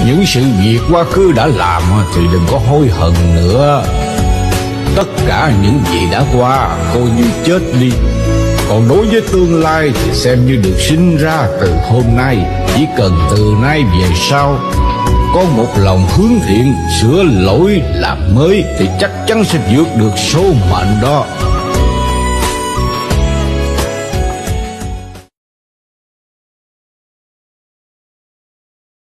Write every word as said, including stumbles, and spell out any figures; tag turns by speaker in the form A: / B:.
A: những sự việc quá khứ đã làm thì đừng có hối hận nữa. Tất cả những gì đã qua coi như chết đi. Còn đối với tương lai thì xem như được sinh ra từ hôm nay. Chỉ cần từ nay về sau có một lòng hướng thiện, sửa lỗi làm mới thì chắc chắn sẽ vượt được số mệnh đó.